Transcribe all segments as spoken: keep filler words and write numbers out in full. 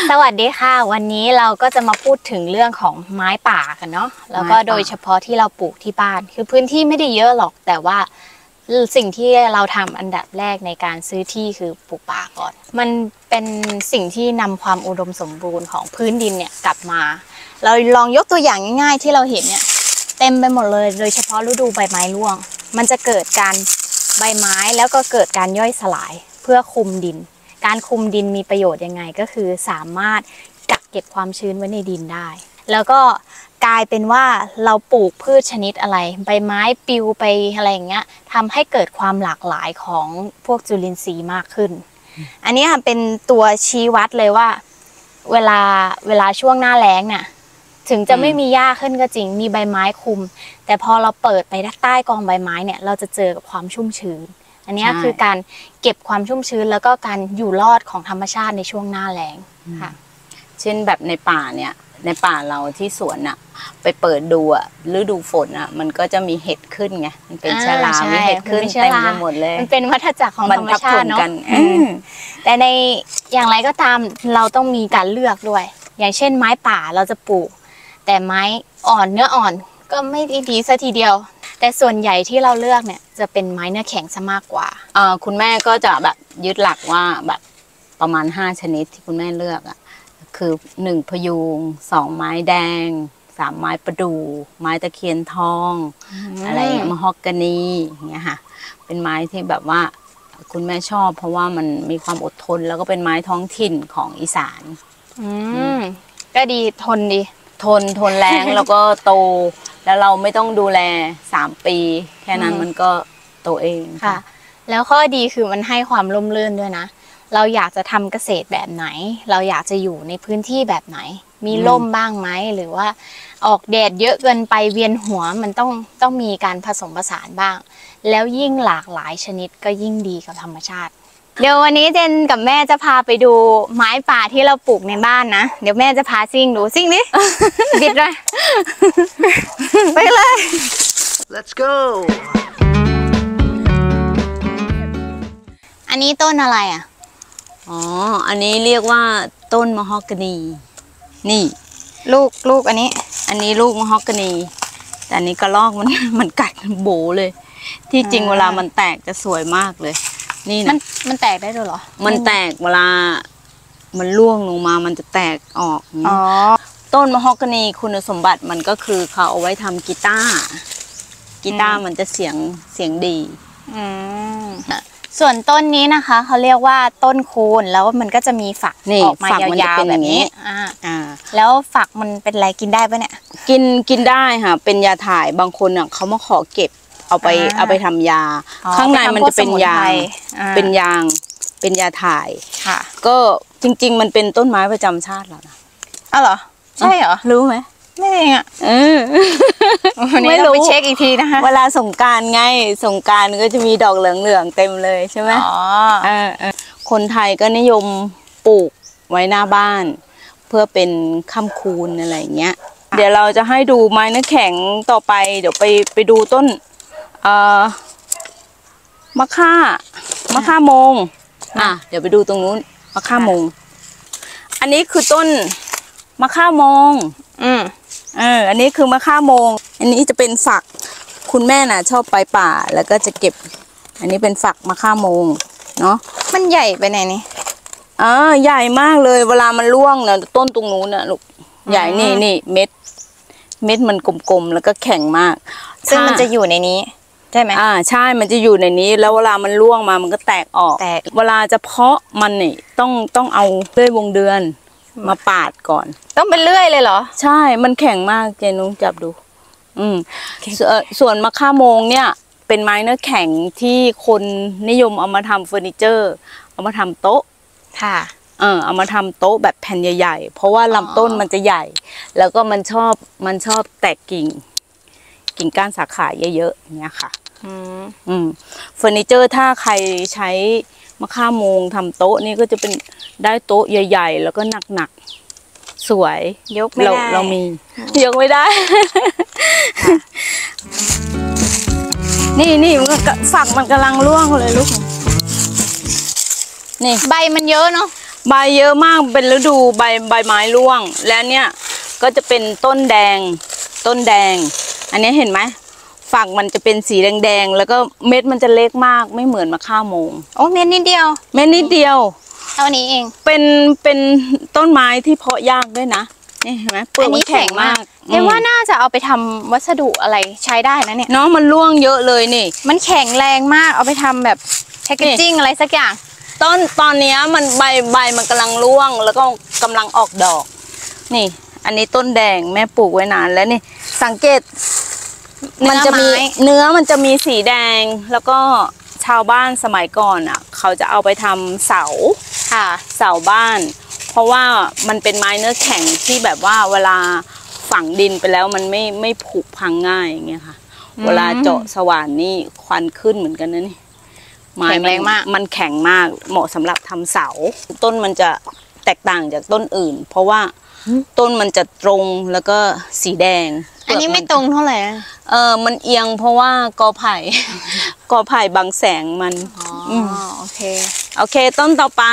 สวัสดีค่ะวันนี้เราก็จะมาพูดถึงเรื่องของไม้ป่ากันเนาะแล้วก็โดยเฉพาะที่เราปลูกที่บ้านคือพื้นที่ไม่ได้เยอะหรอกแต่ว่าสิ่งที่เราทำอันดับแรกในการซื้อที่คือปลูกป่าก่อนมันเป็นสิ่งที่นำความอุดมสมบูรณ์ของพื้นดินเนี่ยกลับมาเราลองยกตัวอย่างง่ายๆที่เราเห็นเนี่ยเต็มไปหมดเลยโดยเฉพาะฤดูใบไม้ร่วงมันจะเกิดการใบไม้แล้วก็เกิดการย่อยสลายเพื่อคุมดินการคุมดินมีประโยชน์ยังไงก็คือสามารถกักเก็บความชื้นไว้ในดินได้แล้วก็กลายเป็นว่าเราปลูกพืชชนิดอะไรใบไม้ปลิวไปอะไรอย่างเงี้ยทำให้เกิดความหลากหลายของพวกจุลินทรีย์มากขึ้นอันนี้เป็นตัวชี้วัดเลยว่าเวลาเวลาช่วงหน้าแล้งเนี่ยถึงจะไม่มีหญ้าขึ้นก็จริงมีใบไม้คุมแต่พอเราเปิดไปใต้กองใบไม้เนี่ยเราจะเจอกับความชุ่มชื้นอันนี้คือการเก็บความชุ่มชื้นแล้วก็การอยู่รอดของธรรมชาติในช่วงหน้าแล้งค่ะเช่นแบบในป่าเนี่ยในป่าเราที่สวนอะไปเปิดดูอะฤดูฝนอะมันก็จะมีเห็ดขึ้นไงมันเป็นชลามีเห็ดขึ้นเต็มไปหมดเลยมันเป็นวัฏจักรของธรรมชาติเนาะแต่ในอย่างไรก็ตามเราต้องมีการเลือกด้วยอย่างเช่นไม้ป่าเราจะปลูกแต่ไม้อ่อนเนื้ออ่อนก็ไม่ได้ดีซะทีเดียวแต่ส่วนใหญ่ที่เราเลือกเนี่ยจะเป็นไม้เนื้อแข็งซะมากกว่าอ่าคุณแม่ก็จะแบบยึดหลักว่าแบบประมาณห้าชนิดที่คุณแม่เลือกอ่ะคือหนึ่งพยุงสองไม้แดงสามไม้ประดู่ไม้ตะเคียนทองอะไรมะฮอกกานีอย่างเงี้ยค่ะเป็นไม้ที่แบบว่าคุณแม่ชอบเพราะว่ามันมีความอดทนแล้วก็เป็นไม้ท้องถิ่นของอีสานอืมก็ดีทนดีทนทนแรงแล้วก็โตแล้วเราไม่ต้องดูแลสามปีแค่นั้นมันก็โตเองค่ะแล้วข้อดีคือมันให้ความร่มรื่นด้วยนะเราอยากจะทำเกษตรแบบไหนเราอยากจะอยู่ในพื้นที่แบบไหนมีร่มบ้างไหมหรือว่าออกแดดเยอะเกินไปเวียนหัวมันต้องต้องมีการผสมผสานบ้างแล้วยิ่งหลากหลายชนิดก็ยิ่งดีกับธรรมชาติเดี๋ยววันนี้เจนกับแม่จะพาไปดูไม้ป่าที่เราปลูกในบ้านนะเดี๋ยวแม่จะพาซิ่งดูซิ่งดิ บิดเลยไปเลย Let's go อันนี้ต้นอะไรอ่ะอ๋ออันนี้เรียกว่าต้นมะฮอกกานีนี่ลูกลูกอันนี้อันนี้ลูกมะฮอกกานีแต่อันนี้กระรอกมันมันกัดโบเลยที่จริงเวลามันแตกจะสวยมากเลยนี่นะมันมันแตกได้ด้วยเหรอมันแตกเวลามันร่วงลงมามันจะแตกออกอ๋อต้นมะฮอกกานีคุณสมบัติมันก็คือเขาเอาไว้ทำกีตาร์กีตาร์มันจะเสียงเสียงดีอืมส่วนต้นนี้นะคะเขาเรียกว่าต้นคูนแล้วมันก็จะมีฝักออกมายาวๆแบบนี้อ่าอ่าแล้วฝักมันเป็นอะไรกินได้ปะเนี่ยกินกินได้ค่ะเป็นยาถ่ายบางคนอ่ะเขามาขอเก็บเอาไปเอาไปทำยาข้างในมันจะเป็นยางเป็นยางเป็นยาถ่ายค่ะก็จริงๆมันเป็นต้นไม้ประจำชาติเรานะอ้าวเหรอใช่เหรอรู้ไหมไม่เองอ่ะเออไม่รู้ไปเช็คอีกทีนะคะเวลาสงกรานต์ไงสงกรานต์ก็จะมีดอกเหลืองๆเต็มเลยใช่ไหมอ๋อเออคนไทยก็นิยมปลูกไว้หน้าบ้านเพื่อเป็นค่ำคูณอะไรอย่างเงี้ยเดี๋ยวเราจะให้ดูไม้เนื้อแข็งต่อไปเดี๋ยวไปไปดูต้นเอ่อมะค่ามะค่าโมงอ่ะเดี๋ยวไปดูตรงนู้นมะค่าโมงอันนี้คือต้นมะค่าโมงอืมเอออันนี้คือมะค่าโมงอันนี้จะเป็นฝักคุณแม่น่ะชอบไปป่าแล้วก็จะเก็บอันนี้เป็นฝักมะค่าโมงเนาะมันใหญ่ไปไหนนี่อ่าใหญ่มากเลยเวลามันร่วงนะต้นตรงนู้นน่ะลูกใหญ่นี่นี่เม็ดเม็ดมันกลมๆแล้วก็แข็งมากซึ่งมันจะอยู่ในนี้ใช่ไหมอ่าใช่มันจะอยู่ในนี้แล้วเวลามันร่วงมามันก็แตกออกแตกเวลาจะเพาะมันนี่ต้องต้องเอาเลื่อยวงเดือนมาปาดก่อนต้องเป็นเลื่อยเลยเหรอใช่มันแข็งมากเจนุ้งจับดูอืมส่วนมะค่าโมงเนี่ยเป็นไม้เนื้อแข็งที่คนนิยมเอามาทำเฟอร์นิเจอร์เอามาทำโต๊ะค่ะเออเอามาทำโต๊ะแบบแผ่นใหญ่ๆเพราะว่าลำต้นมันจะใหญ่แล้วก็มันชอบมันชอบแตกกิ่งกิ่งก้านสาขาเยอะๆอย่างเงี้ยค่ะอืมอืมเฟอร์นิเจอร์ถ้าใครใช้มะค่าโมงทำโต๊ะนี่ก็จะเป็นได้โต๊ะใหญ่ๆแล้วก็หนักๆสวยยกไม่ได้เราเรามียกไม่ได้ นี่นี่ฝักมันกำลังร่วงเลยลูกนี่ใบมันเยอะเนาะใบเยอะมากเป็นฤดูใบใบไม้ร่วงแล้วเนี่ยก็จะเป็นต้นแดงต้นแดงอันนี้เห็นไหมฝักมันจะเป็นสีแดงๆแล้วก็เม็ดมันจะเล็กมากไม่เหมือนมะข่าโมงโอ้เม็ดนิดเดียวเม็ดนิดเดียวเท่านี้เองเป็นเป็นต้นไม้ที่เพาะยากด้วยนะนี่เห็นไหมเปลือกมันแข็งมากเห็นว่าน่าจะเอาไปทำวัสดุอะไรใช้ได้นะเนี่ยเนาะมันร่วงเยอะเลยนี่มันแข็งแรงมากเอาไปทำแบบแพคเกจจิ้งอะไรสักอย่างต้นตอนนี้มันใบใบมันกำลังร่วงแล้วก็กำลังออกดอกนี่อันนี้ต้นแดงแม่ปลูกไว้นานแล้วนี่สังเกตมันจะมีเนื้อมันจะมีสีแดงแล้วก็ชาวบ้านสมัยก่อนอ่ะเขาจะเอาไปทำเสาค่ะเสาบ้านเพราะว่ามันเป็นไม้เนื้อแข็งที่แบบว่าเวลาฝังดินไปแล้วมันไม่ไม่ผุพังง่ายอย่างเงี้ยค่ะเวลาเจาะสว่านนี่ควันขึ้นเหมือนกันนะนี่ไม้แรงมากมันแข็งมากเหมาะสำหรับทำเสาต้นมันจะแตกต่างจากต้นอื่นเพราะว่าต้นมันจะตรงแล้วก็สีแดงอันนี้ไม่ตรงเท่าไหร่เออมันเอียงเพราะว่ากอไผ่กอไผ่บังแสงมันอ๋อโอเคโอเคต้นต่อไป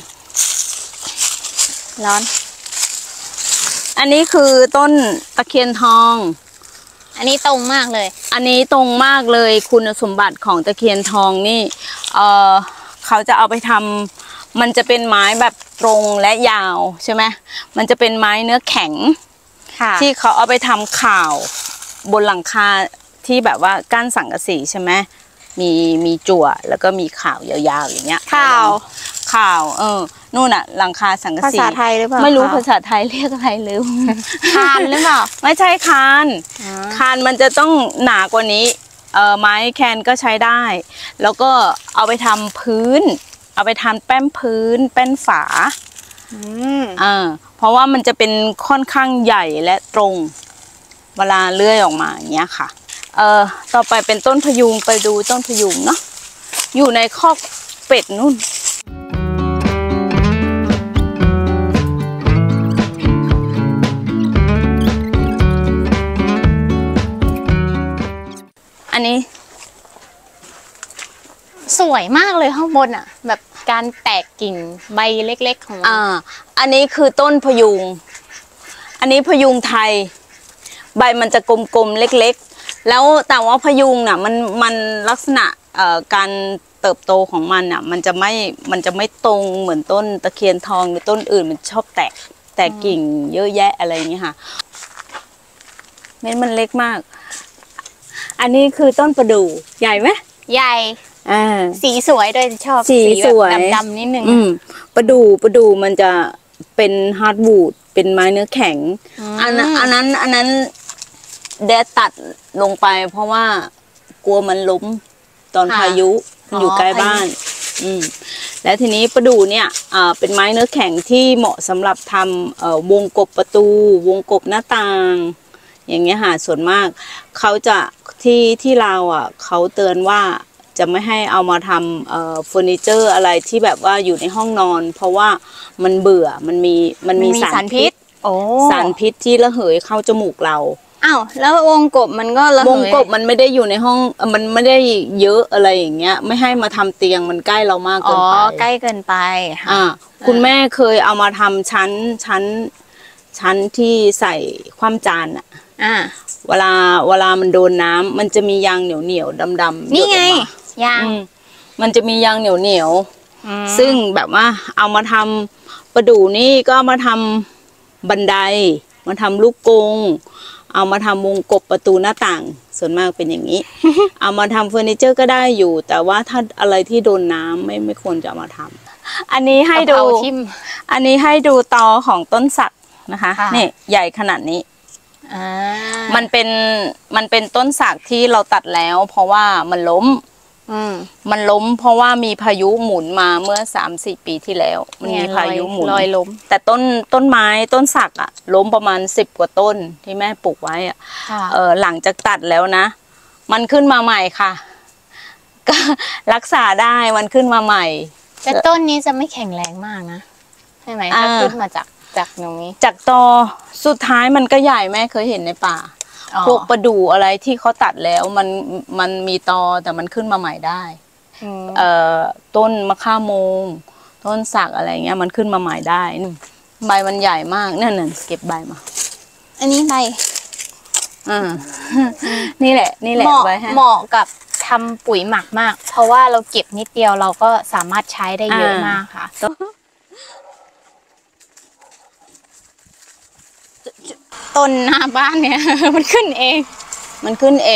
ร้อนอันนี้คือต้นตะเคียนทองอันนี้ตรงมากเลยอันนี้ตรงมากเลยคุณสมบัติของตะเคียนทองนี่เออเขาจะเอาไปทำมันจะเป็นไม้แบบตรงและยาวใช่ไหมมันจะเป็นไม้เนื้อแข็งที่เขาเอาไปทำข่าวบนหลังคาที่แบบว่ากั้นสังกะสีใช่ไหมมีมีจั่วแล้วก็มีข่าวยาวๆอย่างเงี้ยข่าวข่าวเออนู่นอะหลังคาสังกะสีภาษาไทยหรือเปล่าไม่รู้ภาษาไทยเรียกอะไรลืมคานหรือเปล่าไม่ใช่คานคานมันจะต้องหนากว่านี้เออไม้แคนก็ใช้ได้แล้วก็เอาไปทำพื้นเอาไปทำแป้นพื้นแป้นฝาอ่าเพราะว่ามันจะเป็นค่อนข้างใหญ่และตรงเวลาเลื่อยออกมาอย่างเงี้ยค่ะเอ่อต่อไปเป็นต้นพยุงไปดูต้นพยุงเนาะอยู่ในคอกเป็ดนู่นอันนี้สวยมากเลยข้างบนอ่ะแบบการแตกกิ่งใบเล็กๆของมันอ่าอันนี้คือต้นพยุงอันนี้พยุงไทยใบมันจะกลมๆเล็กๆแล้วแต่ว่าพยุงน่ะมันมันลักษณะเอ่อการเติบโตของมันน่ะมันจะไม่มันจะไม่ตรงเหมือนต้นตะเคียนทองหรือต้นอื่นมันชอบแตกแตกกิ่งเยอะแยะอะไรอย่างเงี้ยค่ะเม็ดมันเล็กมากอันนี้คือต้นประดู่ใหญ่ไหมใหญ่อ่าสีสวยด้วยชอบสีสวยดำๆนิดนึงอืมประดู่ประดู่มันจะเป็นฮาร์ดวูดเป็นไม้เนื้อแข็งอันนั้นอันนั้นอันนั้นแดดตัดลงไปเพราะว่ากลัวมันล้มตอนพายุอยู่ใกล้บ้านอืมและทีนี้ประดู่เนี่ยอ่าเป็นไม้เนื้อแข็งที่เหมาะสำหรับทำเอ่อวงกบประตูวงกบหน้าต่างอย่างเงี้ยค่ะส่วนมากเขาจะที่ที่เราอ่ะเขาเตือนว่าจะไม่ให้เอามาทำเอ่อเฟอร์นิเจอร์อะไรที่แบบว่าอยู่ในห้องนอนเพราะว่ามันเบื่อมันมีมันมีสารพิษโอ้สารพิษที่ระเหยเข้าจมูกเราอ้าวแล้ววงกบมันก็ระเหยวงกบมันไม่ได้อยู่ในห้องมันไม่ได้เยอะอะไรอย่างเงี้ยไม่ให้มาทำเตียงมันใกล้เรามากเกินไปอ๋อใกล้เกินไปอ่าคุณแม่เคยเอามาทำชั้นชั้นชั้นที่ใส่ความจานอ่ะอ่าเวลาเวลามันโดนน้ำมันจะมียางเหนียวเหนียวดำดำนี่ไงยางมันจะมียางเหนียวเหนียวซึ่งแบบว่าเอามาทำประดู่นี่ก็มาทำบันไดมาทำลูกกรงเอามาทำวงกบประตูหน้าต่างส่วนมากเป็นอย่างนี้ เอามาทำเฟอร์นิเจอร์ก็ได้อยู่แต่ว่าถ้าอะไรที่โดนน้ำไม่ไม่ควรจะมาทำอันนี้ให้ดูอันนี้ให้ดูตอของต้นสักนะคะนี่ใหญ่ขนาดนี้มันเป็นมันเป็นต้นสักที่เราตัดแล้วเพราะว่ามันล้มมันล้มเพราะว่ามีพายุหมุนมาเมื่อสามสี่ปีที่แล้วมันมีพายุหมุนลอยล้มแต่ต้นต้นไม้ต้นสักอะล้มประมาณสิบกว่าต้นที่แม่ปลูกไว้อะเออหลังจากตัดแล้วนะมันขึ้นมาใหม่ค่ะก็รักษาได้มันขึ้นมาใหม่แต่ต้นนี้จะไม่แข็งแรงมากนะใช่ไหมถ้าขึ้นมาจากจากตรงนี้จากตอสุดท้ายมันก็ใหญ่แม่เคยเห็นในป่าพวกประดู่อะไรที่เขาตัดแล้วมันมันมีตอแต่มันขึ้นมาใหม่ได้เอ่อต้นมะข่าโมงต้นสักอะไรเงี้ยมันขึ้นมาใหม่ได้นี่ใบมันใหญ่มากนั่นน่ะเก็บใบมาอันนี้ใบอ่า นี่แหละนี่แหละเหมาะไว้ให้เหมาะกับทำปุ๋ยหมักมาก เพราะว่าเราเก็บนิดเดียวเราก็สามารถใช้ได้เยอะมากค่ะ ต้นหน้าบ้านเนี่ย มันขึ้นเองมันขึ้นเอง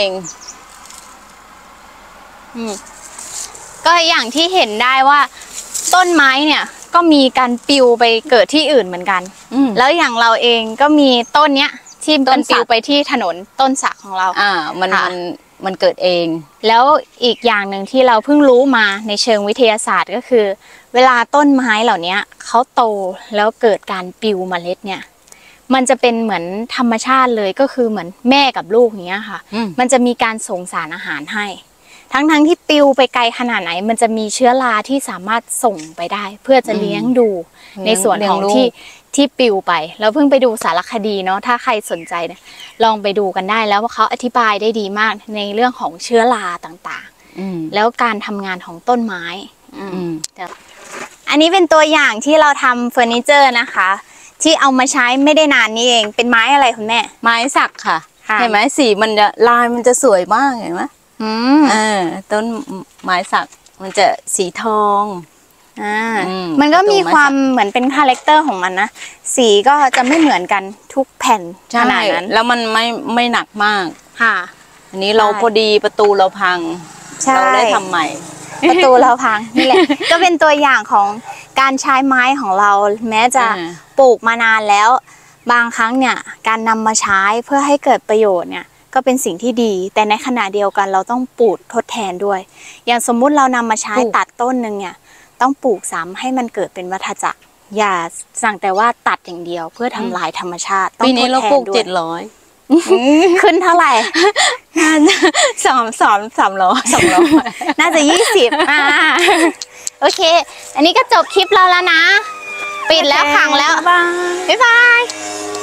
อืมก็อย่างที่เห็นได้ว่าต้นไม้เนี่ยก็มีการปลิวไปเกิดที่อื่นเหมือนกันอืมแล้วอย่างเราเองก็มีต้นเนี้ยที่ต้มัน นสัปกลิวไปที่ถนนต้นสักของเราอ่ามันค่ะมันมันเกิดเองแล้วอีกอย่างหนึ่งที่เราเพิ่งรู้มาในเชิงวิทยาศาสตร์ก็คือ เวลาต้นไม้เหล่านี้เขาโตแล้วเกิดการปลิวเมล็ดเนี่ยมันจะเป็นเหมือนธรรมชาติเลยก็คือเหมือนแม่กับลูกอย่างเงี้ยค่ะอืมมันจะมีการส่งสารอาหารให้ ทั้งๆทที่ปลิวไปไกลขนาดไหน มันจะมีเชื้อราที่สามารถส่งไปได้ เพื่อจะเลี้ยงดูในส่วนของที่ที่ปลิวไปเราเพิ่งไปดูสารคดีเนาะถ้าใครสนใจเนี่ยลองไปดูกันได้แล้วว่าเขาอธิบายได้ดีมากในเรื่องของเชื้อราต่างๆอืมแล้วการทำงานของต้นไม้อืมอันนี้เป็นตัวอย่างที่เราทำเฟอร์นิเจอร์นะคะ ที่เอามาใช้ไม่ได้นานนี้เอง เป็นไม้อะไรคุณแม่ไม้สักค่ะค่ะเห็นไหมสีมันจะลายมันจะสวยมากเห็นไหมอืมเออต้นไม้สักมันจะสีทองอ่าอืมมันก็มีตัวไม้สักความเหมือนเป็นคาแรคเตอร์ของมันนะ สีก็จะไม่เหมือนกันทุกแผ่นขใช่นาดนั้นแล้วมันไม่ไม่หนักมากค่ะอันนี้เราใช่พอดีประตูเราพังใช่เราได้ทำใหม่ประตูเราพังนี่แหละ ก็เป็นตัวอย่างของการใช้ไม้ของเราแม้จะอ่าปลูกมานานแล้ว บางครั้งเนี่ยการนำมาใช้เพื่อให้เกิดประโยชน์เนี่ยก็เป็นสิ่งที่ดี แต่ในขณะเดียวกันเราต้องปลูกทดแทนด้วย อย่างสมมุติเรานำมาใช้ปลูกตัดต้นหนึ่งเนี่ยต้องปลูกซ้ำให้มันเกิดเป็นวัฏจักรอย่าสั่งแต่ว่าตัดอย่างเดียวเพื่อทำลายธรรมชาติต้องปีนี้เราปลูกทดแทนด้วยเจ็ดร้อยขึ้นเท่าไหร่สามสามสามร้อยสองร้อยน่าจะยี่สิบอ่าโอเค อันนี้ก็จบคลิปเราแล้วนะ ปิดแล้วขังแล้วบ๊ายบายบ๊ายบาย